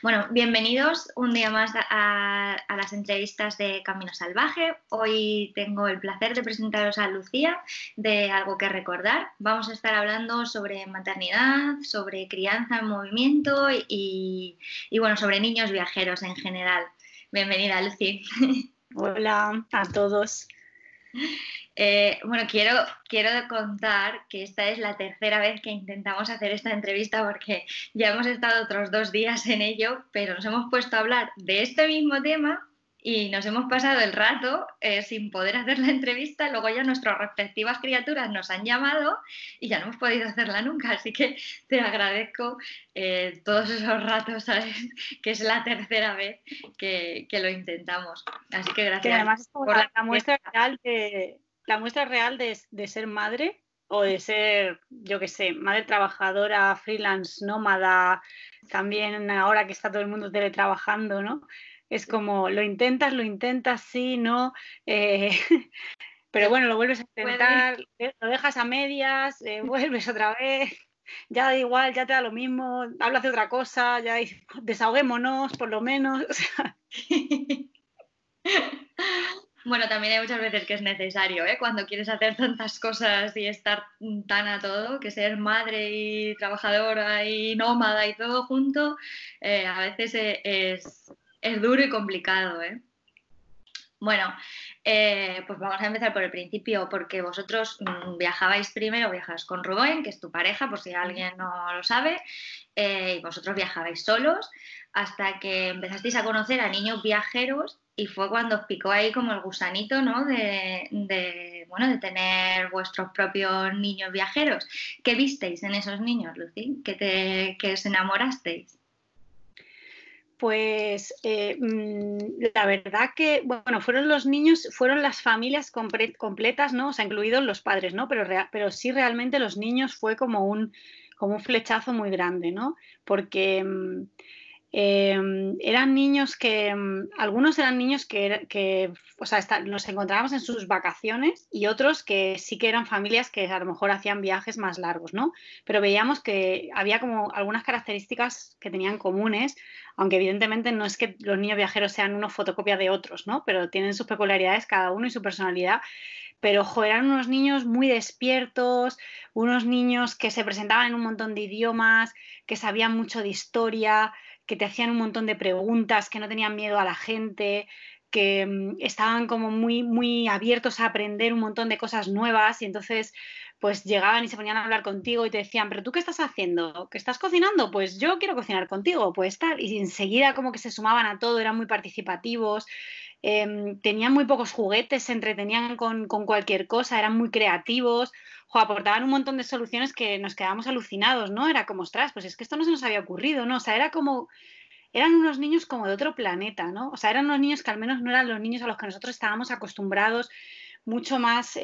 Bueno, bienvenidos un día más a las entrevistas de Camino Salvaje. Hoy tengo el placer de presentaros a Lucía de Algo que Recordar. Vamos a estar hablando sobre maternidad, sobre crianza en movimiento y bueno, sobre niños viajeros en general. Bienvenida, Lucy. Hola a todos. Bueno, quiero contar que esta es la tercera vez que intentamos hacer esta entrevista porque ya hemos estado otros 2 días en ello, pero nos hemos puesto a hablar de este mismo tema y nos hemos pasado el rato sin poder hacer la entrevista. Luego ya nuestras respectivas criaturas nos han llamado y ya no hemos podido hacerla nunca, así que te agradezco todos esos ratos, ¿sabes? Que es la tercera vez que lo intentamos. Así que Que gracias además es como por la la muestra real de ser madre o de ser, yo qué sé, madre trabajadora, freelance, nómada, también ahora que está todo el mundo teletrabajando, ¿no? Es como lo intentas, sí, no, pero bueno, lo vuelves a puede. intentar, lo dejas a medias, vuelves otra vez, ya da igual, ya te da lo mismo, hablas de otra cosa, ya desahoguémonos por lo menos. Bueno, también hay muchas veces que es necesario, ¿eh? Cuando quieres hacer tantas cosas y estar tan a todo, que ser madre y trabajadora y nómada y todo junto, a veces es duro y complicado, ¿eh? Bueno, pues vamos a empezar por el principio, porque vosotros viajabais primero, viajas con Rubén, que es tu pareja, por si alguien no lo sabe, y vosotros viajabais solos hasta que empezasteis a conocer a niños viajeros y fue cuando os picó ahí como el gusanito, ¿no? Bueno, de tener vuestros propios niños viajeros. ¿Qué visteis en esos niños, Lucy? ¿Que os enamorasteis? Pues la verdad que, bueno, fueron los niños, fueron las familias completas, ¿no? O sea, incluidos los padres, ¿no? Pero sí realmente los niños fue como un flechazo muy grande, ¿no? Porque eran niños que, algunos eran niños que o sea, nos encontrábamos en sus vacaciones y otros que sí que eran familias que a lo mejor hacían viajes más largos, ¿no? Pero veíamos que había como algunas características que tenían comunes, aunque evidentemente no es que los niños viajeros sean unos fotocopias de otros, ¿no? Pero tienen sus peculiaridades cada uno y su personalidad. Pero, ojo, eran unos niños muy despiertos, unos niños que se presentaban en un montón de idiomas, que sabían mucho de historia, que te hacían un montón de preguntas, que no tenían miedo a la gente, que estaban como muy abiertos a aprender un montón de cosas nuevas y entonces pues llegaban y se ponían a hablar contigo y te decían, pero ¿tú qué estás haciendo? ¿Qué estás cocinando? Pues yo quiero cocinar contigo, pues tal. Y enseguida como que se sumaban a todo, eran muy participativos, tenían muy pocos juguetes, se entretenían con cualquier cosa, eran muy creativos, aportaban un montón de soluciones que nos quedábamos alucinados, ¿no? Era como, ostras, pues es que esto no se nos había ocurrido, ¿no? O sea, eran unos niños como de otro planeta, ¿no? O sea, eran unos niños que al menos no eran los niños a los que nosotros estábamos acostumbrados, mucho más,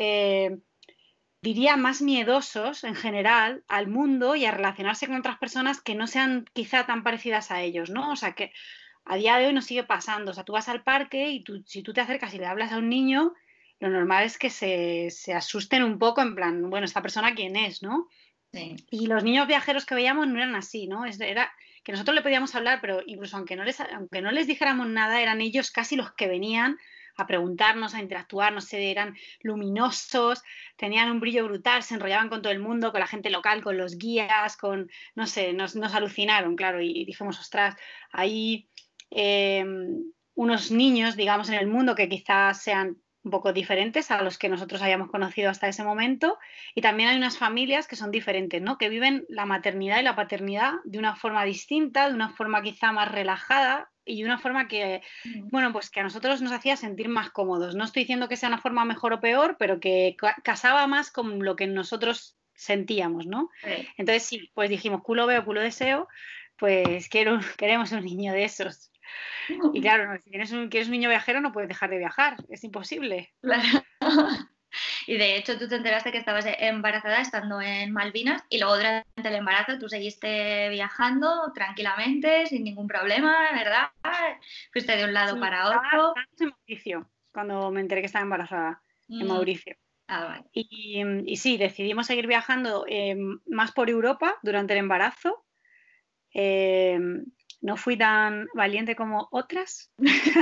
diría, más miedosos en general al mundo y a relacionarse con otras personas que no sean quizá tan parecidas a ellos, ¿no? O sea, que a día de hoy nos sigue pasando. O sea, tú vas al parque y si tú te acercas y le hablas a un niño, lo normal es que se asusten un poco en plan, bueno, ¿esta persona quién es, no? Sí. Y los niños viajeros que veíamos no eran así, ¿no? Era que nosotros le podíamos hablar, pero incluso aunque no les dijéramos nada, eran ellos casi los que venían a preguntarnos, a interactuar, no sé, eran luminosos, tenían un brillo brutal, se enrollaban con todo el mundo, con la gente local, con los guías, no sé, nos alucinaron, claro, y dijimos, ostras, hay eh, unos niños, digamos, en el mundo que quizás sean un poco diferentes a los que nosotros hayamos conocido hasta ese momento, y también hay unas familias que son diferentes, ¿no? Que viven la maternidad y la paternidad de una forma distinta, de una forma quizá más relajada y de una forma que, bueno, pues que a nosotros nos hacía sentir más cómodos. No estoy diciendo que sea una forma mejor o peor, pero que casaba más con lo que nosotros sentíamos, ¿no? Sí. Entonces sí, pues dijimos, culo veo, culo deseo, pues queremos un niño de esos. Y claro, no, si quieres un niño viajero no puedes dejar de viajar, es imposible. Claro. Y de hecho tú te enteraste que estabas embarazada estando en Malvinas y luego durante el embarazo tú seguiste viajando tranquilamente, sin ningún problema, ¿verdad? Fuiste de un lado Sí, para otro. estábamos en Mauricio cuando me enteré que estaba embarazada, en Mm, Mauricio. vale. Y sí, decidimos seguir viajando más por Europa durante el embarazo. Eh, no fui tan valiente como otras.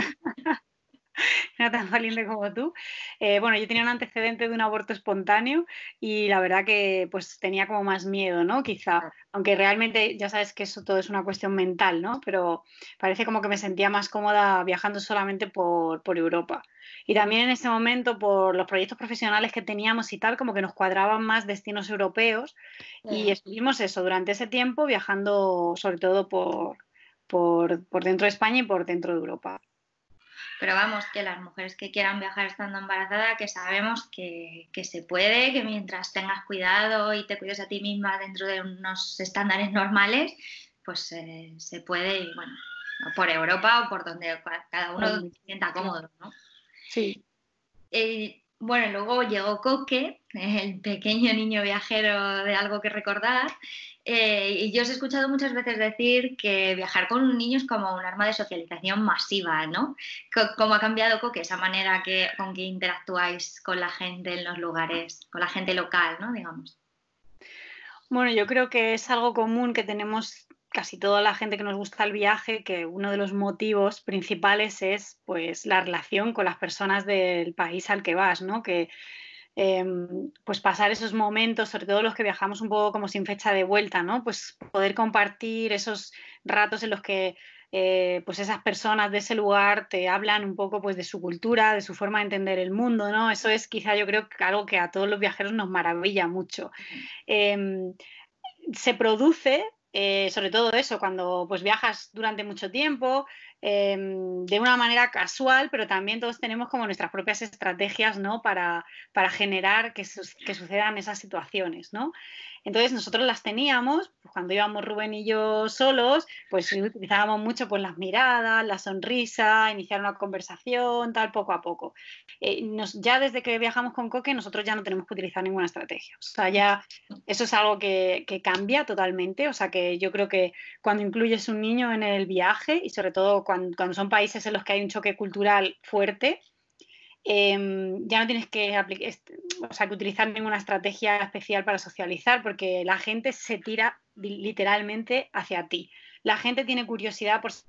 No era tan valiente como tú. Bueno, yo tenía un antecedente de un aborto espontáneo y la verdad que pues tenía como más miedo, ¿no? Quizá, aunque realmente ya sabes que eso todo es una cuestión mental, ¿no? Pero parece como que me sentía más cómoda viajando solamente por Europa. Y también en ese momento, por los proyectos profesionales que teníamos y tal, como que nos cuadraban más destinos europeos y estuvimos eso durante ese tiempo viajando sobre todo por dentro de España y por dentro de Europa. Pero vamos, que las mujeres que quieran viajar estando embarazada, que sabemos que se puede, que mientras tengas cuidado y te cuides a ti misma dentro de unos estándares normales, pues se puede, y bueno, por Europa o por donde cada uno se sienta cómodo, ¿no? Sí. Bueno, luego llegó Coque, el pequeño niño viajero de algo que recordar, y yo os he escuchado muchas veces decir que viajar con un niño es como un arma de socialización masiva, ¿no? ¿Cómo ha cambiado Coque esa manera con que interactuáis con la gente en los lugares, con la gente local, ¿no? Digamos. Bueno, yo creo que es algo común que tenemos casi toda la gente que nos gusta el viaje, que uno de los motivos principales es pues la relación con las personas del país al que vas, ¿no? Que pues pasar esos momentos, sobre todo los que viajamos un poco como sin fecha de vuelta, ¿no? Pues poder compartir esos ratos en los que pues esas personas de ese lugar te hablan un poco pues de su cultura, de su forma de entender el mundo, ¿no? Eso es quizá yo creo que algo que a todos los viajeros nos maravilla mucho. Eh, Se produce, sobre todo eso, cuando pues viajas durante mucho tiempo, de una manera casual, pero también todos tenemos como nuestras propias estrategias, ¿no? Para generar que sucedan esas situaciones, ¿no? Entonces nosotros las teníamos, pues, cuando íbamos Rubén y yo solos, pues utilizábamos mucho pues las miradas, la sonrisa, iniciar una conversación, tal, poco a poco. Ya desde que viajamos con Coque, nosotros ya no tenemos que utilizar ninguna estrategia. O sea, ya eso es algo que cambia totalmente. O sea, que yo creo que cuando incluyes un niño en el viaje y sobre todo cuando son países en los que hay un choque cultural fuerte, ya no tienes o sea, que utilizar ninguna estrategia especial para socializar porque la gente se tira literalmente hacia ti. La gente tiene curiosidad por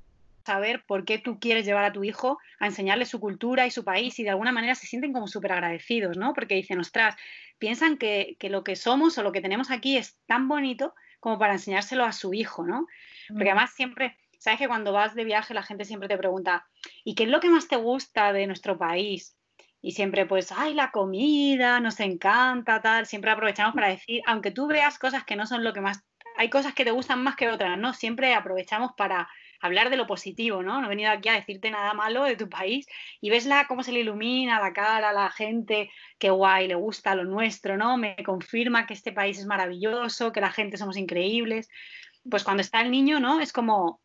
saber por qué tú quieres llevar a tu hijo a enseñarle su cultura y su país y de alguna manera se sienten como súper agradecidos, ¿no? Porque dicen, ostras, piensan que lo que somos o lo que tenemos aquí es tan bonito como para enseñárselo a su hijo, ¿no? Porque además siempre, sabes que cuando vas de viaje la gente siempre te pregunta, ¿y qué es lo que más te gusta de nuestro país? Y siempre pues, ay, la comida, nos encanta, tal. Siempre aprovechamos para decir, aunque tú veas cosas que no son lo que más, hay cosas que te gustan más que otras, ¿no? Siempre aprovechamos para hablar de lo positivo, ¿no? No he venido aquí a decirte nada malo de tu país y ves cómo se le ilumina la cara a la gente, qué guay, le gusta lo nuestro, ¿no? Me confirma que este país es maravilloso, que la gente somos increíbles. Pues cuando está el niño, ¿no? Es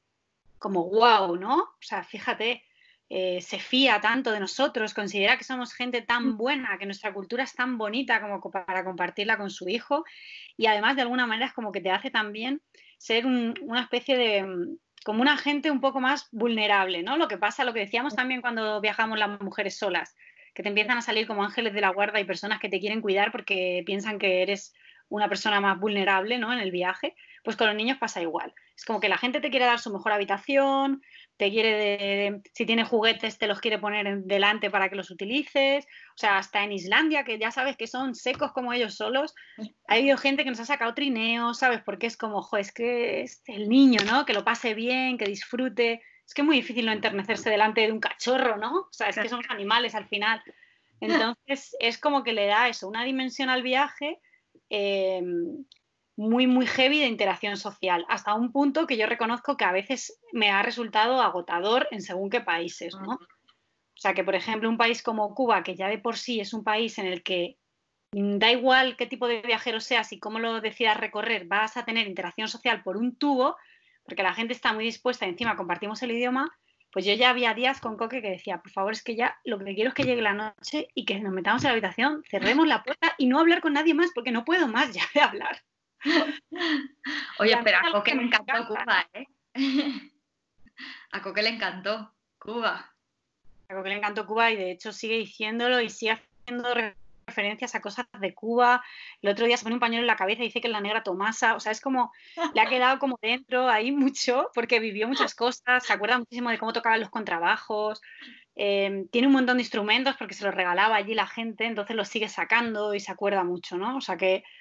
como wow, ¿no? O sea, fíjate, se fía tanto de nosotros, considera que somos gente tan buena, que nuestra cultura es tan bonita como para compartirla con su hijo y además de alguna manera es como que te hace también ser una especie de como una gente un poco más vulnerable, ¿no? Lo que pasa, lo que decíamos también cuando viajamos las mujeres solas, que te empiezan a salir como ángeles de la guarda y personas que te quieren cuidar porque piensan que eres una persona más vulnerable, ¿no? En el viaje, pues con los niños pasa igual. Es como que la gente te quiere dar su mejor habitación, te quiere, si tiene juguetes, te los quiere poner delante para que los utilices. O sea, hasta en Islandia, que ya sabes que son secos como ellos solos, ha habido gente que nos ha sacado trineos, ¿sabes? Porque es como, jo, es que es el niño, ¿no? Que lo pase bien, que disfrute. Es que es muy difícil no enternecerse delante de un cachorro, ¿no? O sea, es que somos animales al final. Entonces, es como que le da eso, una dimensión al viaje eh, muy, muy heavy de interacción social, hasta un punto que yo reconozco que a veces me ha resultado agotador en según qué países, ¿no? O sea, que por ejemplo un país como Cuba, que ya de por sí es un país en el que da igual qué tipo de viajero seas y cómo lo decidas recorrer, vas a tener interacción social por un tubo, porque la gente está muy dispuesta y encima compartimos el idioma, pues yo ya había días con Coque que decía, por favor, es que ya lo que quiero es que llegue la noche y que nos metamos en la habitación, cerremos la puerta y no hablar con nadie más, porque no puedo más ya de hablar. Oye, pero a Coque Que le me encantó encanta. Cuba, ¿eh? A Coque le encantó Cuba. A Coque le encantó Cuba y de hecho sigue diciéndolo y sigue haciendo referencias a cosas de Cuba. El otro día se pone un pañuelo en la cabeza y dice que es la negra Tomasa. O sea, es como, le ha quedado como dentro ahí mucho, porque vivió muchas cosas, se acuerda muchísimo de cómo tocaban los contrabajos. Tiene un montón de instrumentos porque se los regalaba allí la gente, entonces los sigue sacando y se acuerda mucho, ¿no? O sea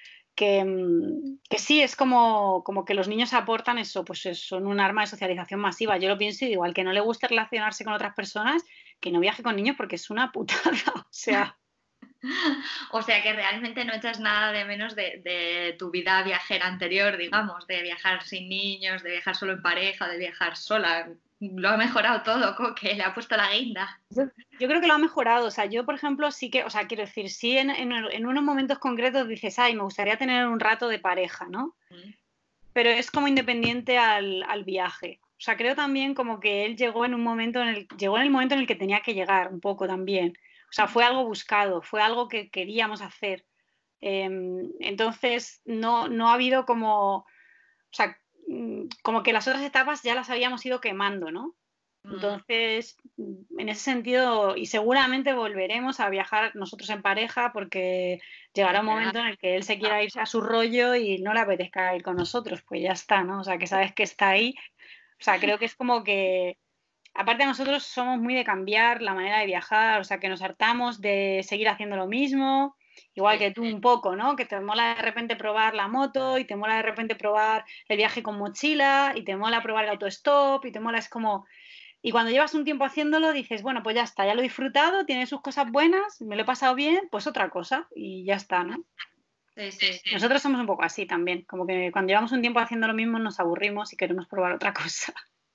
que sí, es como que los niños aportan eso, pues son un arma de socialización masiva. Yo lo pienso y digo, al que no le guste relacionarse con otras personas, que no viaje con niños porque es una putada. O sea, O sea que realmente no echas nada de menos de tu vida viajera anterior, digamos, de viajar sin niños, de viajar solo en pareja, de viajar sola. Lo ha mejorado todo, que le ha puesto la guinda. yo creo que lo ha mejorado. O sea, yo, por ejemplo, sí que, o sea, quiero decir, sí en unos momentos concretos dices, ay, me gustaría tener un rato de pareja, ¿no? Pero es como independiente al viaje. O sea, creo también como que él llegó en un momento llegó en el momento en el que tenía que llegar un poco también. O sea, fue algo buscado, fue algo que queríamos hacer. Entonces, no ha habido como, o sea, como que las otras etapas ya las habíamos ido quemando, ¿no? Entonces, en ese sentido, y seguramente volveremos a viajar nosotros en pareja porque llegará un momento en el que él se quiera ir a su rollo y no le apetezca ir con nosotros, pues ya está, ¿no? O sea, que sabes que está ahí. O sea, creo que es como que, aparte nosotros somos muy de cambiar la manera de viajar, o sea, que nos hartamos de seguir haciendo lo mismo, igual que tú un poco, ¿no? Que te mola de repente probar la moto y te mola de repente probar el viaje con mochila y te mola probar el autostop y te mola, es como... Y cuando llevas un tiempo haciéndolo, dices, bueno, pues ya está, ya lo he disfrutado, tiene sus cosas buenas, me lo he pasado bien, pues otra cosa y ya está, ¿no? Sí, sí. Nosotros somos un poco así también, como que cuando llevamos un tiempo haciendo lo mismo nos aburrimos y queremos probar otra cosa.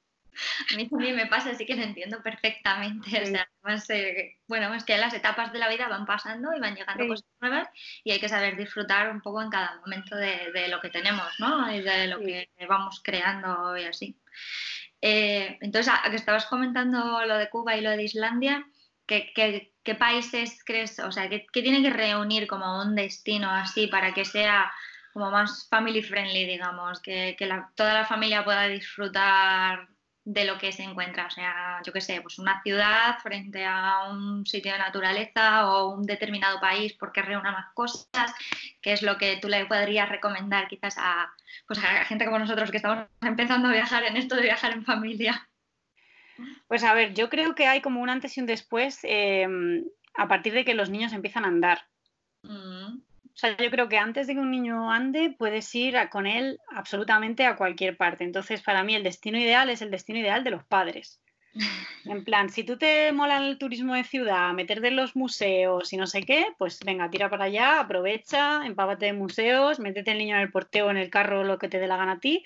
A mí también me pasa, así que lo entiendo perfectamente. O Sí, sea, además, bueno, es que las etapas de la vida van pasando y van llegando sí, cosas nuevas y hay que saber disfrutar un poco en cada momento de lo que tenemos, ¿no? Y de lo sí. que vamos creando y así. Entonces, a que estabas comentando lo de Cuba y lo de Islandia, ¿qué países crees, o sea, qué tiene que reunir como un destino así para que sea como más family friendly, digamos, que toda la familia pueda disfrutar de lo que se encuentra? O sea, yo qué sé, pues una ciudad frente a un sitio de naturaleza o un determinado país porque reúna más cosas, ¿qué es lo que tú le podrías recomendar quizás pues a gente como nosotros que estamos empezando a viajar en esto de viajar en familia? Pues a ver, yo creo que hay como un antes y un después a partir de que los niños empiezan a andar. Mm. O sea, yo creo que antes de que un niño ande, puedes ir con él absolutamente a cualquier parte. Entonces, para mí, el destino ideal es el destino ideal de los padres. En plan, si tú te mola el turismo de ciudad, meterte en los museos y no sé qué, pues venga, tira para allá, aprovecha, empápate de museos, métete el niño en el porteo, en el carro, lo que te dé la gana a ti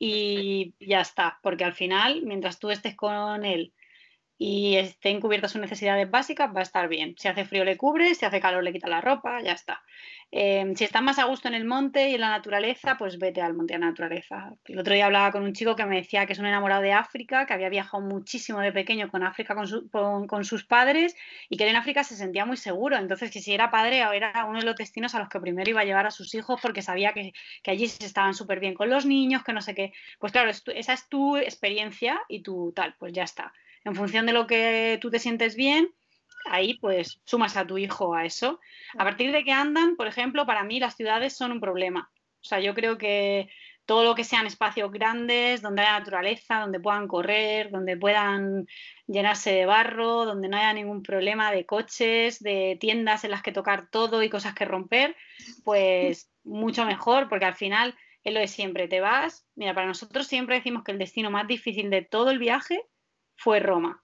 y ya está. Porque al final, mientras tú estés con él y estén cubiertas sus necesidades básicas, va a estar bien. Si hace frío le cubres, si hace calor le quita la ropa, ya está. Si estás más a gusto en el monte y en la naturaleza, pues vete al monte y a la naturaleza. El otro día hablaba con un chico que me decía que es un enamorado de África, que había viajado muchísimo de pequeño con África con sus padres y que él en África se sentía muy seguro. Entonces, que si era padre, era uno de los destinos a los que primero iba a llevar a sus hijos porque sabía que allí se estaban súper bien con los niños, que no sé qué. Pues claro, esa es tu experiencia y tu tal, pues ya está. En función de lo que tú te sientes bien, ahí pues sumas a tu hijo a eso. A partir de que andan, por ejemplo, para mí las ciudades son un problema. O sea, yo creo que todo lo que sean espacios grandes, donde haya naturaleza, donde puedan correr, donde puedan llenarse de barro, donde no haya ningún problema de coches, de tiendas en las que tocar todo y cosas que romper, pues mucho mejor, porque al final es lo de siempre, te vas. Mira, para nosotros siempre decimos que el destino más difícil de todo el viaje fue Roma.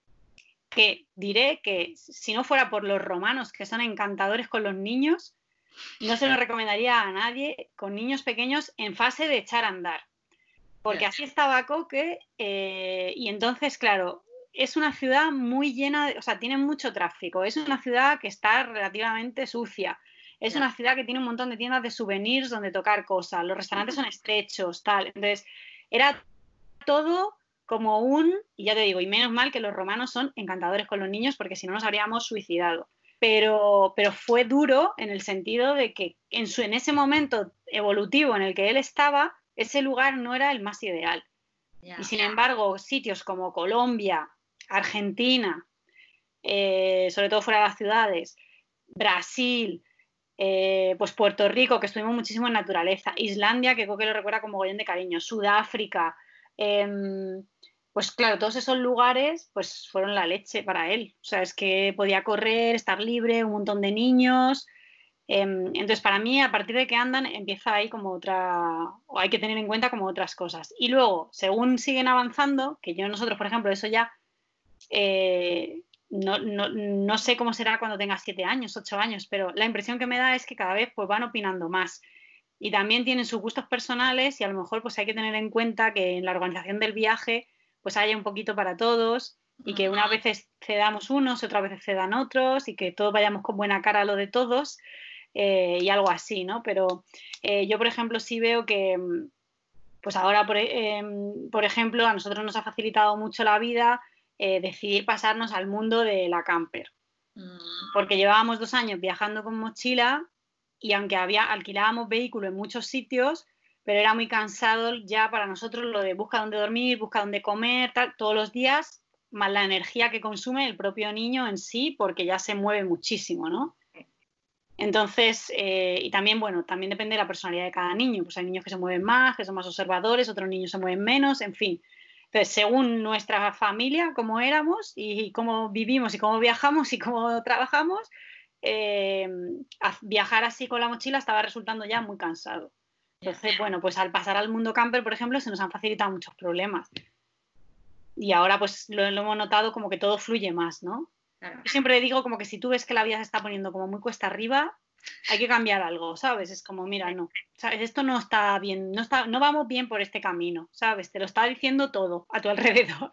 Que diré que si no fuera por los romanos, que son encantadores con los niños, no se lo recomendaría a nadie con niños pequeños en fase de echar a andar. Porque así estaba Coque y entonces, claro, es una ciudad muy llena, o sea, tiene mucho tráfico, es una ciudad que está relativamente sucia, es una ciudad que tiene un montón de tiendas de souvenirs donde tocar cosas, los restaurantes son estrechos, tal. Entonces, era todo como y ya te digo, y menos mal que los romanos son encantadores con los niños porque si no nos habríamos suicidado. Pero fue duro en el sentido de que en ese momento evolutivo en el que él estaba, ese lugar no era el más ideal. Y sin embargo, sitios como Colombia, Argentina, sobre todo fuera de las ciudades, Brasil, pues Puerto Rico, que estuvimos muchísimo en naturaleza, Islandia, que creo que lo recuerda con mogollón de cariño, Sudáfrica, pues claro, todos esos lugares pues fueron la leche para él. O sea, es que podía correr, estar libre, un montón de niños. Entonces, para mí, a partir de que andan, empieza ahí como otra, o hay que tener en cuenta como otras cosas. Y luego, según siguen avanzando, que nosotros, por ejemplo, eso ya no sé cómo será cuando tenga 7 años, 8 años, pero la impresión que me da es que cada vez pues, van opinando más. Y también tienen sus gustos personales y a lo mejor pues hay que tener en cuenta que en la organización del viaje pues haya un poquito para todos y que unas veces cedamos unos, otras veces cedan otros y que todos vayamos con buena cara a lo de todos y algo así, ¿no? Pero yo, por ejemplo, sí veo que pues ahora, por ejemplo, a nosotros nos ha facilitado mucho la vida decidir pasarnos al mundo de la camper. Porque llevábamos 2 años viajando con mochila y aunque alquilábamos vehículo en muchos sitios, pero era muy cansado ya para nosotros lo de busca dónde dormir, busca dónde comer, tal, todos los días, más la energía que consume el propio niño en sí, porque ya se mueve muchísimo, ¿no? Entonces, y también, bueno, también depende de la personalidad de cada niño. Pues hay niños que se mueven más, que son más observadores, otros niños se mueven menos, en fin. Entonces, según nuestra familia, cómo éramos y cómo vivimos y cómo viajamos y cómo trabajamos, eh, viajar así con la mochila estaba resultando ya muy cansado. Entonces, bueno, pues al pasar al mundo camper, por ejemplo, se nos han facilitado muchos problemas. Y ahora pues lo hemos notado como que todo fluye más, ¿no? Claro. Yo siempre digo como que si tú ves que la vida se está poniendo como muy cuesta arriba, hay que cambiar algo, ¿sabes? Es como, mira, no, ¿sabes? Esto no está bien, no vamos bien por este camino, ¿sabes? Te lo está diciendo todo a tu alrededor.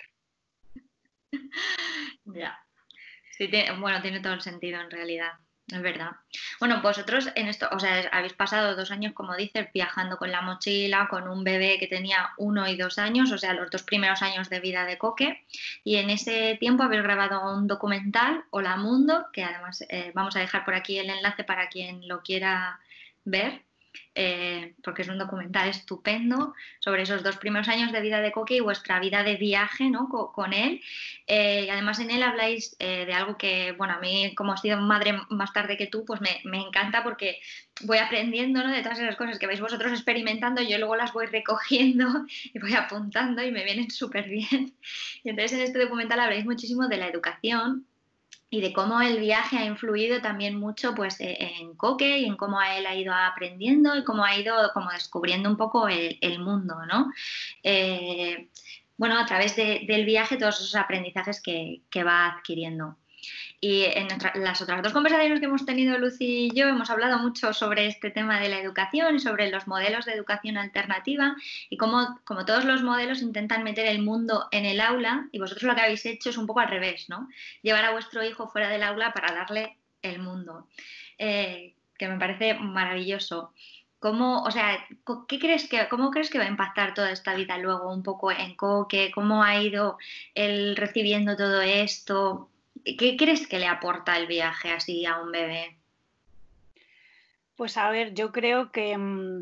Ya. Sí, bueno, tiene todo el sentido en realidad, es verdad. Bueno, vosotros en esto, o sea, habéis pasado 2 años, como dices, viajando con la mochila, con un bebé que tenía 1 y 2 años, o sea, los 2 primeros años de vida de Coque, y en ese tiempo habéis grabado un documental, Hola Mundo, que además vamos a dejar por aquí el enlace para quien lo quiera ver. Porque es un documental estupendo sobre esos 2 primeros años de vida de Coque y vuestra vida de viaje, ¿no? con él. Y además en él habláis de algo que, bueno, a mí como he sido madre más tarde que tú, pues me encanta porque voy aprendiendo, ¿no? De todas esas cosas que vais vosotros experimentando, yo luego las voy recogiendo y voy apuntando y me vienen súper bien. Y entonces en este documental habláis muchísimo de la educación y de cómo el viaje ha influido también mucho pues, en Coque y en cómo él ha ido aprendiendo y cómo ha ido como descubriendo un poco el mundo, ¿no? Bueno, a través del viaje todos esos aprendizajes que va adquiriendo. Y en las otras 2 conversaciones que hemos tenido Lucy y yo hemos hablado mucho sobre este tema de la educación y sobre los modelos de educación alternativa y cómo, como todos los modelos, intentan meter el mundo en el aula y vosotros lo que habéis hecho es un poco al revés, ¿no? Llevar a vuestro hijo fuera del aula para darle el mundo, que me parece maravilloso. ¿Cómo, o sea, cómo crees que va a impactar toda esta vida luego un poco en Coque? ¿Cómo ha ido él recibiendo todo esto? ¿Qué crees que le aporta el viaje así a un bebé? Pues a ver, yo creo que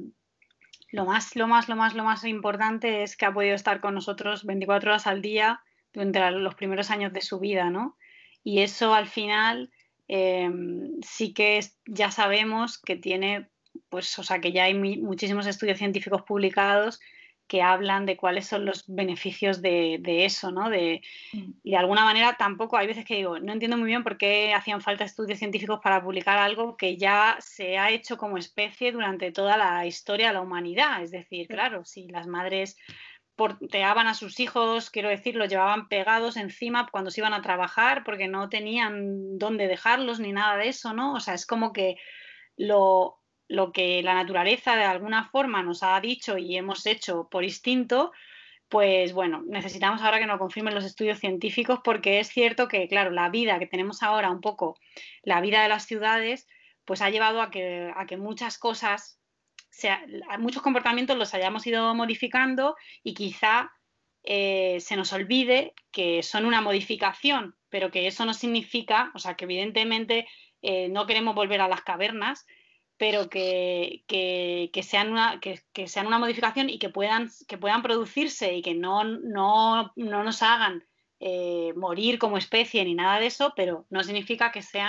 lo más importante es que ha podido estar con nosotros 24 horas al día durante los primeros años de su vida, ¿no? Y eso al final sí que ya sabemos que tiene, pues, o sea, que ya hay muchísimos estudios científicos publicados que hablan de cuáles son los beneficios de eso, ¿no? Y de alguna manera tampoco, hay veces que digo, no entiendo muy bien por qué hacían falta estudios científicos para publicar algo que ya se ha hecho como especie durante toda la historia de la humanidad. Es decir, claro, si las madres porteaban a sus hijos, quiero decir, los llevaban pegados encima cuando se iban a trabajar porque no tenían dónde dejarlos ni nada de eso, ¿no? O sea, es como que lo que la naturaleza de alguna forma nos ha dicho y hemos hecho por instinto, pues bueno, necesitamos ahora que nos confirmen los estudios científicos porque es cierto que, claro, la vida que tenemos ahora, un poco la vida de las ciudades, pues ha llevado a que muchas cosas, muchos comportamientos los hayamos ido modificando y quizá se nos olvide que son una modificación, pero que eso no significa, o sea, que evidentemente no queremos volver a las cavernas, pero que sean una modificación y que puedan producirse y que no nos hagan morir como especie ni nada de eso, pero no significa que sean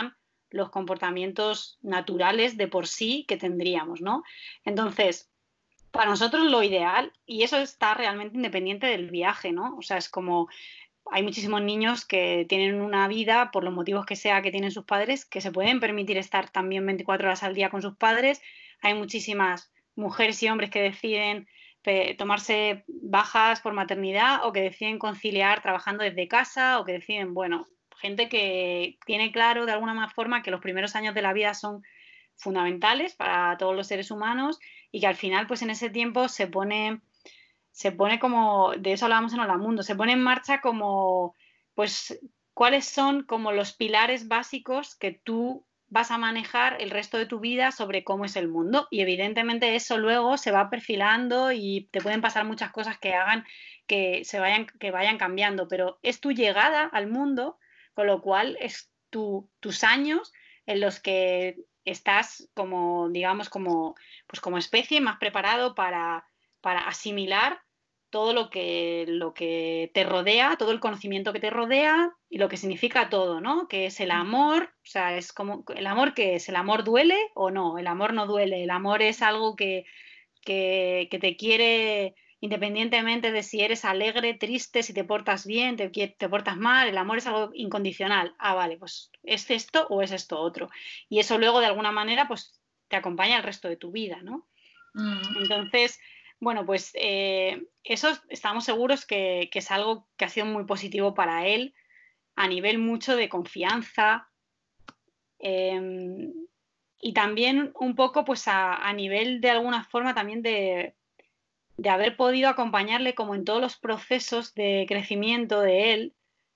los comportamientos naturales de por sí que tendríamos, ¿no? Entonces, para nosotros lo ideal, y eso está realmente independiente del viaje, ¿no? O sea, es como hay muchísimos niños que tienen una vida, por los motivos que sea que tienen sus padres, que se pueden permitir estar también 24 horas al día con sus padres. Hay muchísimas mujeres y hombres que deciden tomarse bajas por maternidad o que deciden conciliar trabajando desde casa o que deciden, bueno, gente que tiene claro de alguna forma que los primeros años de la vida son fundamentales para todos los seres humanos y que al final, pues en ese tiempo se pone como, de eso hablábamos en Hola Mundo, se pone en marcha como, pues, cuáles son como los pilares básicos que tú vas a manejar el resto de tu vida sobre cómo es el mundo. Y evidentemente eso luego se va perfilando y te pueden pasar muchas cosas que hagan que vayan cambiando, pero es tu llegada al mundo, con lo cual es tus años en los que estás como, digamos, pues como especie más preparado para asimilar todo lo que te rodea, todo el conocimiento que te rodea y lo que significa todo, ¿no? Que es el amor, o sea, es como el amor que es, ¿el amor duele o no? El amor no duele, el amor es algo que te quiere independientemente de si eres alegre, triste, si te portas bien, te portas mal, el amor es algo incondicional. Ah, vale, pues ¿es esto o es esto otro? Y eso luego de alguna manera pues te acompaña el resto de tu vida, ¿no? Entonces, bueno, pues eso estamos seguros que es algo que ha sido muy positivo para él a nivel mucho de confianza y también un poco pues a nivel de alguna forma también de haber podido acompañarle como en todos los procesos de crecimiento de él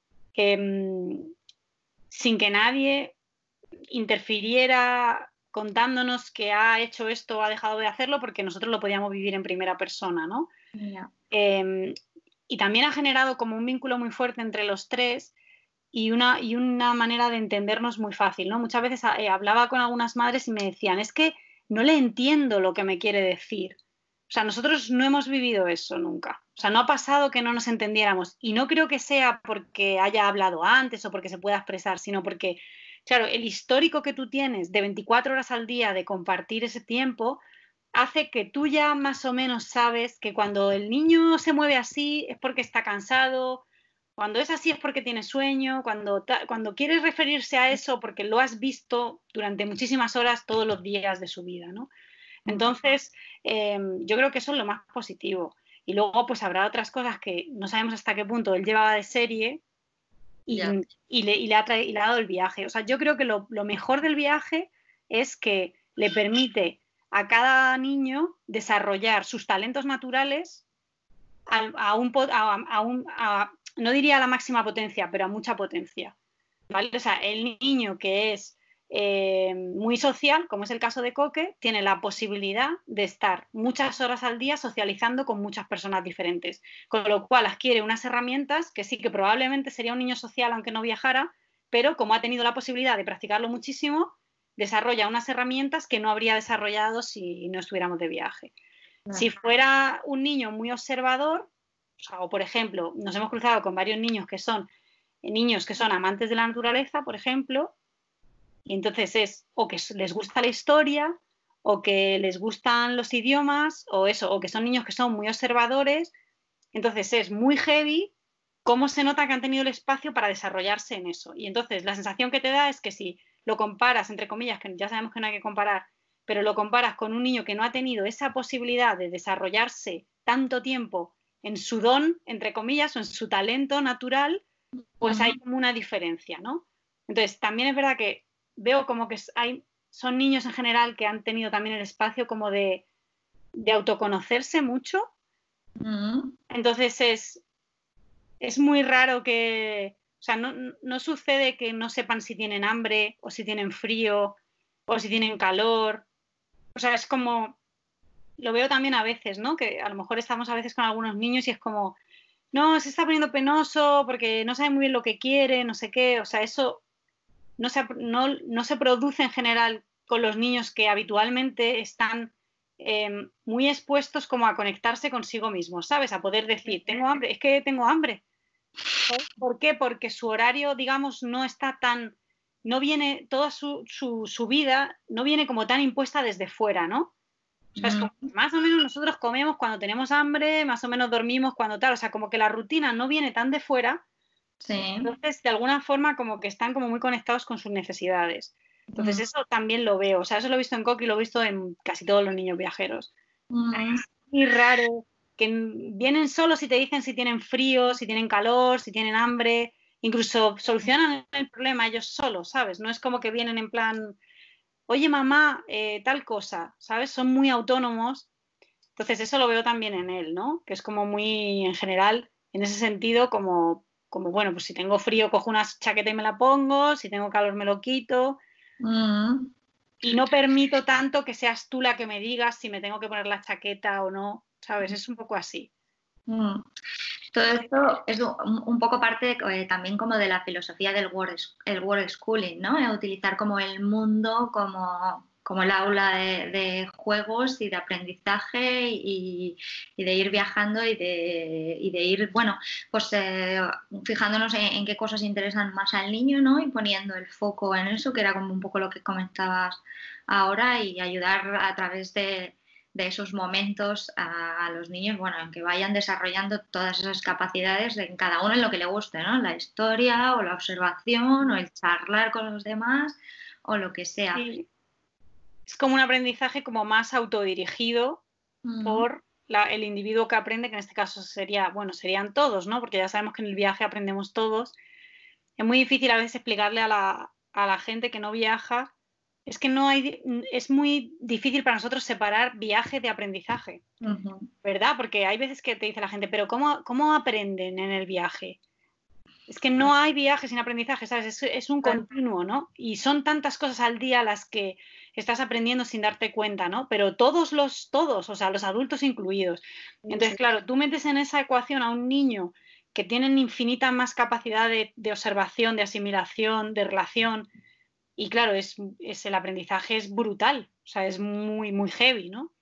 sin que nadie interfiriera contándonos que ha hecho esto o ha dejado de hacerlo porque nosotros lo podíamos vivir en primera persona, ¿no? Yeah. Y también ha generado como un vínculo muy fuerte entre los tres y una manera de entendernos muy fácil, ¿no? Muchas veces hablaba con algunas madres y me decían, es que no le entiendo lo que me quiere decir. O sea, nosotros no hemos vivido eso nunca. O sea, no ha pasado que no nos entendiéramos. Y no creo que sea porque haya hablado antes o porque se pueda expresar, sino porque, claro, el histórico que tú tienes de 24 horas al día de compartir ese tiempo hace que tú ya más o menos sabes que cuando el niño se mueve así es porque está cansado, cuando es así es porque tiene sueño, cuando quieres referirse a eso porque lo has visto durante muchísimas horas todos los días de su vida, ¿no? Entonces, yo creo que eso es lo más positivo. Y luego, pues habrá otras cosas que no sabemos hasta qué punto él llevaba de serie Yeah. y le ha dado el viaje. O sea, yo creo que lo mejor del viaje es que le permite a cada niño desarrollar sus talentos naturales no diría a la máxima potencia, pero a mucha potencia. ¿Vale? O sea, el niño que es muy social, como es el caso de Coque, tiene la posibilidad de estar muchas horas al día socializando con muchas personas diferentes, con lo cual adquiere unas herramientas que sí que probablemente sería un niño social aunque no viajara, pero como ha tenido la posibilidad de practicarlo muchísimo, desarrolla unas herramientas que no habría desarrollado si no estuviéramos de viaje. Si fuera un niño muy observador, o por ejemplo, nos hemos cruzado con varios niños que son amantes de la naturaleza, por ejemplo, y entonces es o que les gusta la historia, o que les gustan los idiomas, o eso, o que son niños que son muy observadores, entonces es muy heavy cómo se nota que han tenido el espacio para desarrollarse en eso. Y entonces la sensación que te da es que si lo comparas, entre comillas, que ya sabemos que no hay que comparar, pero lo comparas con un niño que no ha tenido esa posibilidad de desarrollarse tanto tiempo en su don, entre comillas, o en su talento natural, pues hay como una diferencia, ¿no? Entonces, también es verdad que veo como que son niños en general que han tenido también el espacio como de autoconocerse mucho. Entonces es muy raro que, o sea, no sucede que no sepan si tienen hambre o si tienen frío o si tienen calor. O sea, es como, lo veo también a veces, ¿no? Que a lo mejor estamos a veces con algunos niños y es como, no, se está poniendo penoso porque no sabe muy bien lo que quiere, no sé qué. O sea, eso no se produce en general con los niños que habitualmente están muy expuestos como a conectarse consigo mismos, ¿sabes? A poder decir, tengo hambre, es que tengo hambre. ¿Por qué? Porque su horario, digamos, no está tan no viene, toda su vida no viene como tan impuesta desde fuera, ¿no? O sea, es como, más o menos nosotros comemos cuando tenemos hambre, más o menos dormimos cuando tal, o sea, como que la rutina no viene tan de fuera, Sí. entonces de alguna forma como que están como muy conectados con sus necesidades. Entonces eso también lo veo, o sea, eso lo he visto en Coqui y lo he visto en casi todos los niños viajeros. Es muy raro que vienen solos y te dicen si tienen frío, si tienen calor, si tienen hambre, incluso solucionan el problema ellos solos, ¿sabes? No es como que vienen en plan, oye mamá, tal cosa, ¿sabes? Son muy autónomos. Entonces eso lo veo también en él, ¿no? Que es como muy, en general, en ese sentido, como bueno, pues si tengo frío cojo una chaqueta y me la pongo, si tengo calor me lo quito. Y no permito tanto que seas tú la que me digas si me tengo que poner la chaqueta o no, ¿sabes? Es un poco así. Todo esto es un poco parte también como de la filosofía del el work schooling, ¿no? Utilizar como el mundo como el aula de juegos y de aprendizaje y de ir viajando y de ir, bueno, pues fijándonos en qué cosas interesan más al niño, ¿no? Y poniendo el foco en eso, que era como un poco lo que comentabas ahora, y ayudar a través de esos momentos a los niños, bueno, en que vayan desarrollando todas esas capacidades en cada uno en lo que le guste, ¿no? La historia o la observación o el charlar con los demás o lo que sea. Sí. Es como un aprendizaje como más autodirigido por el individuo que aprende, que en este caso serían todos, ¿no? Porque ya sabemos que en el viaje aprendemos todos. Es muy difícil a veces explicarle a la gente que no viaja. Es que es muy difícil para nosotros separar viaje de aprendizaje, ¿verdad? Porque hay veces que te dice la gente, pero ¿cómo aprenden en el viaje? Es que no hay viaje sin aprendizaje, ¿sabes? Es un continuo, ¿no? Y son tantas cosas al día las que estás aprendiendo sin darte cuenta, ¿no? Pero todos, o sea, los adultos incluidos. Entonces, claro, tú metes en esa ecuación a un niño que tiene infinita más capacidad de observación, de asimilación, de relación, y claro, el aprendizaje es brutal, o sea, es muy, muy heavy, ¿no?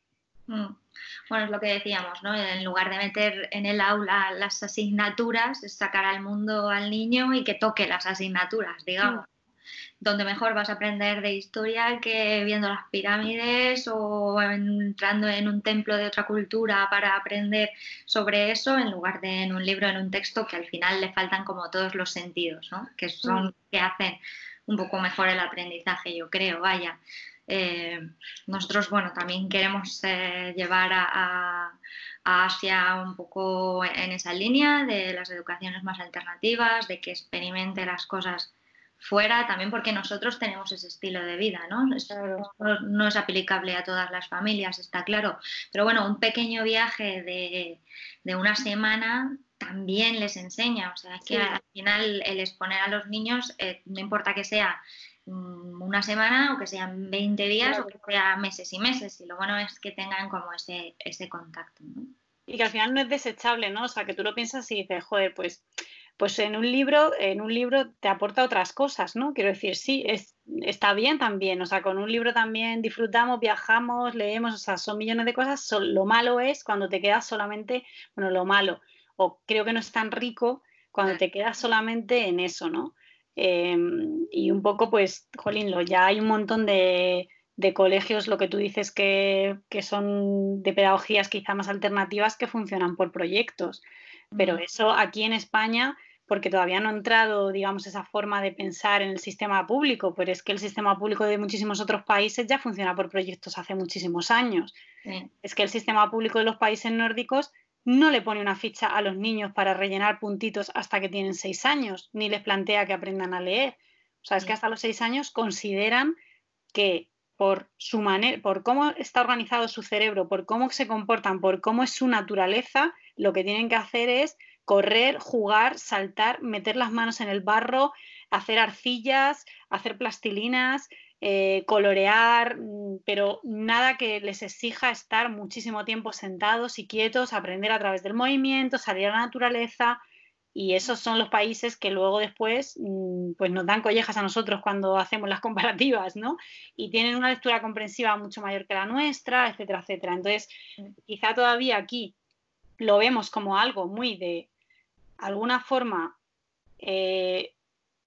Bueno, es lo que decíamos, ¿no? En lugar de meter en el aula las asignaturas, es sacar al mundo al niño y que toque las asignaturas, digamos. Donde mejor vas a aprender de historia que viendo las pirámides o entrando en un templo de otra cultura para aprender sobre eso, en lugar de en un libro, en un texto, que al final le faltan como todos los sentidos, ¿no? Que son que hacen un poco mejor el aprendizaje, yo creo, vaya. Nosotros, bueno, también queremos llevar a Asia un poco en esa línea de las educaciones más alternativas, de que experimente las cosas fuera, también porque nosotros tenemos ese estilo de vida, ¿no? No es aplicable a todas las familias, está claro, pero bueno, un pequeño viaje de una semana también les enseña, o sea, es que al final el exponer a los niños, no importa que sea una semana o que sean 20 días o que sea meses y meses, y lo bueno es que tengan como ese contacto, ¿no? Y que al final no es desechable, ¿no? O sea, que tú lo piensas y dices, joder, pues en un libro te aporta otras cosas, ¿no? Quiero decir, sí, está bien también, o sea, con un libro también disfrutamos, viajamos, leemos, o sea, son millones de cosas. Lo malo es cuando te quedas solamente, bueno, lo malo, o creo que no es tan rico cuando te quedas solamente en eso, ¿no? Y un poco, pues, jolín, ya hay un montón de colegios, lo que tú dices que son de pedagogías quizá más alternativas que funcionan por proyectos. Pero eso aquí en España, porque todavía no ha entrado, digamos, esa forma de pensar en el sistema público, pero es que el sistema público de muchísimos otros países ya funciona por proyectos hace muchísimos años. Sí. Es que el sistema público de los países nórdicos no le pone una ficha a los niños para rellenar puntitos hasta que tienen 6 años, ni les plantea que aprendan a leer. O sea, es que hasta los 6 años consideran que por su manera, por cómo está organizado su cerebro, por cómo se comportan, por cómo es su naturaleza, lo que tienen que hacer es correr, jugar, saltar, meter las manos en el barro, hacer arcillas, hacer plastilinas, colorear, pero nada que les exija estar muchísimo tiempo sentados y quietos, aprender a través del movimiento, salir a la naturaleza. Y esos son los países que luego después pues nos dan collejas a nosotros cuando hacemos las comparativas, ¿no? Y tienen una lectura comprensiva mucho mayor que la nuestra, etcétera, etcétera. Entonces, quizá todavía aquí lo vemos como algo muy de alguna forma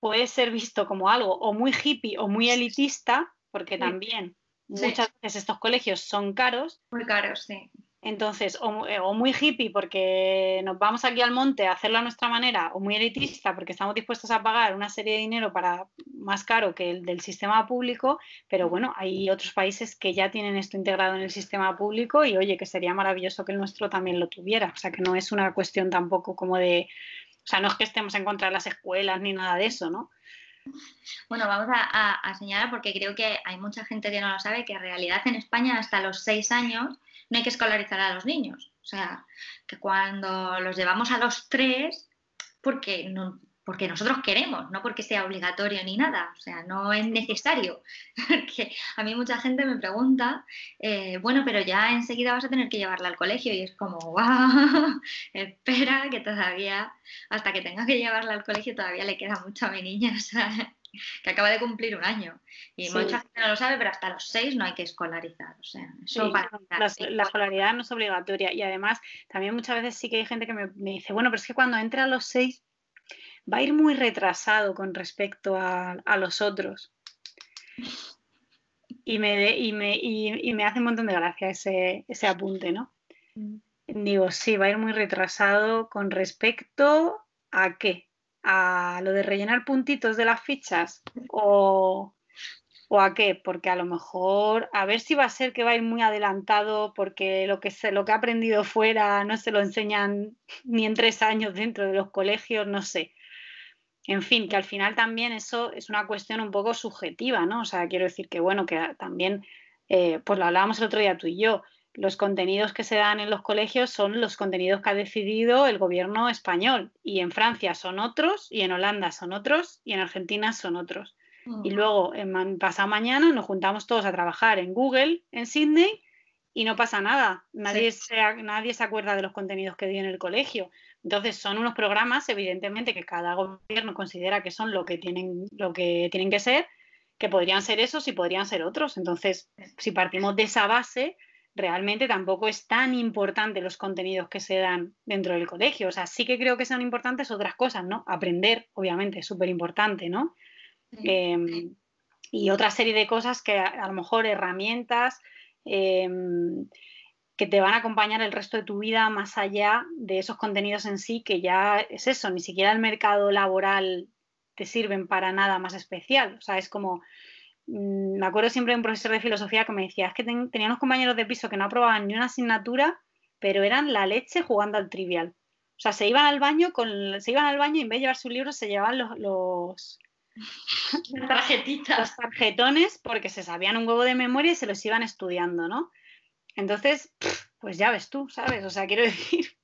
puede ser visto como algo o muy hippie o muy elitista, porque Sí, también sí, muchas veces estos colegios son caros. muy caros, sí. Entonces, o muy hippie porque nos vamos aquí al monte a hacerlo a nuestra manera, o muy elitista porque estamos dispuestos a pagar una serie de dinero para más caro que el del sistema público, pero bueno, hay otros países que ya tienen esto integrado en el sistema público y oye, que sería maravilloso que el nuestro también lo tuviera. O sea, que no es una cuestión tampoco como de, o sea, no es que estemos en contra de las escuelas ni nada de eso, ¿no? Bueno, vamos a señalar porque creo que hay mucha gente que no lo sabe, que en realidad en España hasta los 6 años no hay que escolarizar a los niños. O sea, que cuando los llevamos a los 3 porque, no, porque nosotros queremos, no porque sea obligatorio ni nada. O sea, no es necesario. Porque a mí mucha gente me pregunta, bueno, pero ya enseguida vas a tener que llevarla al colegio y es como, wow, espera que todavía, hasta que tenga que llevarla al colegio todavía le queda mucho a mi niña, o sea, que acaba de cumplir un año. Y Sí, mucha gente no lo sabe, pero hasta los 6 no hay que escolarizar. O sea, eso sí, para no, empezar. la escolaridad no es obligatoria y además también muchas veces sí que hay gente que me dice, bueno, pero es que cuando entre a los 6 va a ir muy retrasado con respecto a los otros. Y me hace un montón de gracia ese apunte, ¿no? Digo, sí, va a ir muy retrasado con respecto a qué, a lo de rellenar puntitos de las fichas o a qué, porque a lo mejor a ver si va a ser que va a ir muy adelantado porque lo que ha aprendido fuera no se lo enseñan ni en 3 años dentro de los colegios, no sé. En fin, que al final también eso es una cuestión un poco subjetiva, ¿no? O sea, quiero decir que, bueno, que también, pues lo hablábamos el otro día tú y yo, los contenidos que se dan en los colegios son los contenidos que ha decidido el gobierno español y en Francia son otros y en Holanda son otros y en Argentina son otros. Y luego, pasado mañana, nos juntamos todos a trabajar en Google, en Sydney, y no pasa nada. Sí. Nadie se acuerda de los contenidos que dio en el colegio. Entonces, son unos programas, evidentemente, que cada gobierno considera que son lo que tienen que ser, que podrían ser esos y podrían ser otros. Entonces, si partimos de esa base, realmente tampoco es tan importante los contenidos que se dan dentro del colegio. O sea, sí que creo que son importantes otras cosas, ¿no? Aprender, obviamente, es súper importante, ¿no? Sí. Eh, y otra serie de cosas que a lo mejor herramientas eh, que te van a acompañar el resto de tu vida más allá de esos contenidos en sí, que ya es eso, ni siquiera el mercado laboral te sirven para nada más especial. O sea, es como, me acuerdo siempre de un profesor de filosofía que me decía, es que tenía unos compañeros de piso que no aprobaban ni una asignatura, pero eran la leche jugando al trivial. O sea, se iban al baño y en vez de llevar sus libros se llevaban los Tarjetitas. tarjetones porque se sabían un huevo de memoria y se los iban estudiando, ¿no? Entonces, pues ya ves tú, ¿sabes? O sea, quiero decir,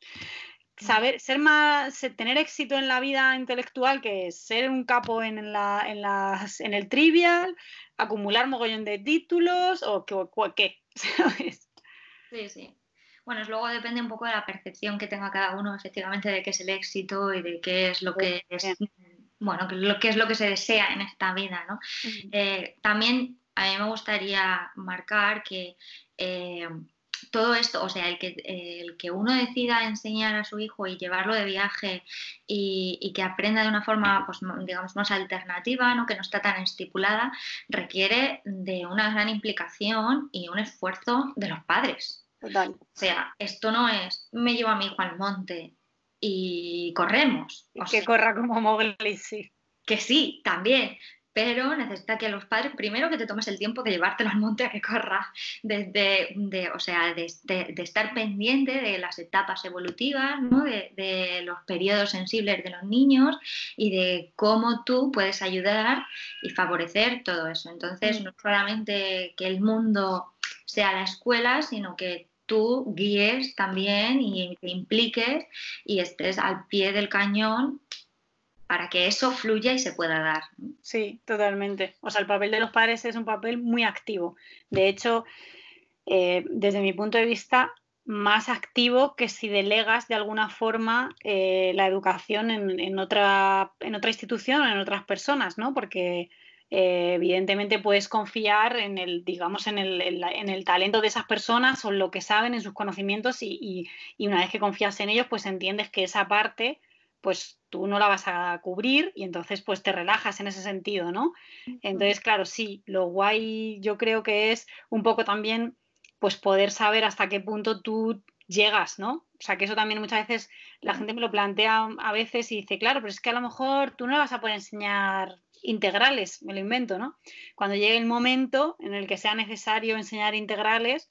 tener éxito en la vida intelectual, que es ser un capo en el trivial, acumular mogollón de títulos o qué, ¿sabes? Sí, sí. Bueno, luego depende un poco de la percepción que tenga cada uno, efectivamente, de qué es el éxito y de qué es lo que es, bueno, qué es lo que se desea en esta vida, ¿no? También a mí me gustaría marcar que eh, todo esto, o sea, el que uno decida enseñar a su hijo y llevarlo de viaje y que aprenda de una forma, pues, digamos, más alternativa, ¿no? Que no está tan estipulada, requiere de una gran implicación y un esfuerzo de los padres. Total. O sea, esto no es me llevo a mi hijo al monte y corremos. O Que sea, corra como Mowgli, sí. que sí, también, pero necesita que los padres, primero que te tomes el tiempo de llevártelo al monte a que corra, o sea, de estar pendiente de las etapas evolutivas, ¿no? de los periodos sensibles de los niños y de cómo tú puedes ayudar y favorecer todo eso. Entonces, no solamente que el mundo sea la escuela, sino que tú guíes también y te impliques y estés al pie del cañón para que eso fluya y se pueda dar. Sí, totalmente. O sea, el papel de los padres es un papel muy activo. De hecho, desde mi punto de vista, más activo que si delegas de alguna forma la educación en otra institución o en otras personas, ¿no? Porque evidentemente puedes confiar digamos, en el talento de esas personas o en lo que saben, en sus conocimientos y una vez que confías en ellos, pues entiendes que esa parte pues tú no la vas a cubrir y entonces pues te relajas en ese sentido, ¿no? Entonces, claro, sí, lo guay yo creo que es un poco también pues poder saber hasta qué punto tú llegas, ¿no? O sea, que eso también muchas veces la gente me lo plantea a veces y dice, claro, pero es que a lo mejor tú no le vas a poder enseñar integrales, me lo invento, ¿no? Cuando llegue el momento en el que sea necesario enseñar integrales,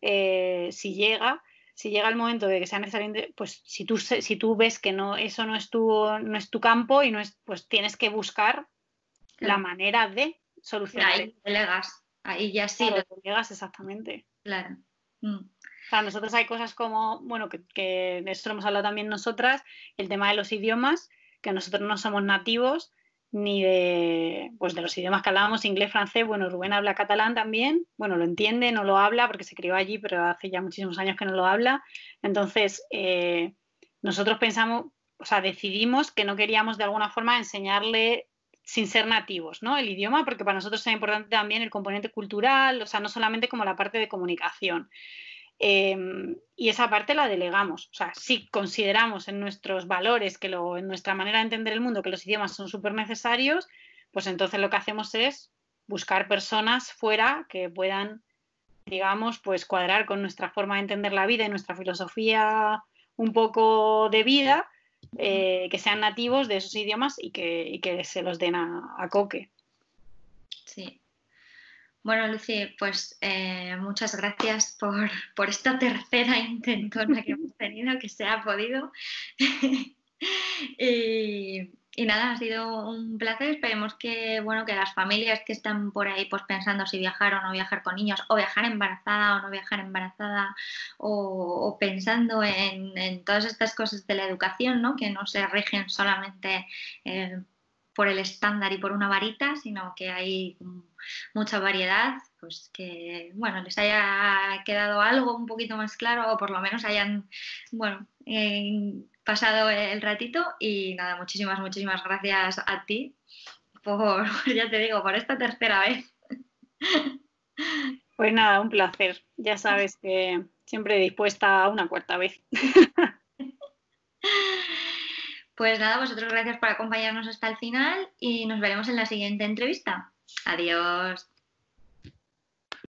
si llega el momento de que sea necesario, pues si tú ves que no, eso no es tu campo y no es, pues tienes que buscar la manera de solucionar Ahí delegas, ahí ya sí, claro, lo llegas exactamente. claro. Claro, nosotros hay cosas como, bueno, que de esto lo hemos hablado también nosotras, el tema de los idiomas, que nosotros no somos nativos ni de, pues de los idiomas que hablábamos, inglés, francés, bueno, Rubén habla catalán también, bueno, lo entiende, no lo habla porque se crió allí, pero hace ya muchísimos años que no lo habla. Entonces, nosotros pensamos, o sea, decidimos que no queríamos de alguna forma enseñarle sin ser nativos, ¿no? El idioma, porque para nosotros es importante también el componente cultural, o sea, no solamente como la parte de comunicación. Y esa parte la delegamos. O sea, si consideramos en nuestros valores, en nuestra manera de entender el mundo, que los idiomas son súper necesarios, pues entonces lo que hacemos es buscar personas fuera que puedan, digamos, pues cuadrar con nuestra forma de entender la vida y nuestra filosofía un poco de vida, que sean nativos de esos idiomas y que se los den a coque. Sí. Bueno, Lucy, pues muchas gracias por esta tercera intentona que hemos tenido, que se ha podido. Y nada, ha sido un placer. Esperemos que, bueno, que las familias que están por ahí pues pensando si viajar o no viajar con niños, o viajar embarazada o no viajar embarazada, o pensando en todas estas cosas de la educación, ¿no? Que no se rigen solamente por el estándar y por una varita, sino que hay mucha variedad, pues que bueno, les haya quedado algo un poquito más claro o por lo menos hayan, bueno, pasado el ratito y nada, muchísimas gracias a ti por, ya te digo, por esta tercera vez. Pues nada, un placer. Ya sabes que siempre dispuesta a una cuarta vez. Pues nada, vosotros gracias por acompañarnos hasta el final y nos veremos en la siguiente entrevista. Adiós.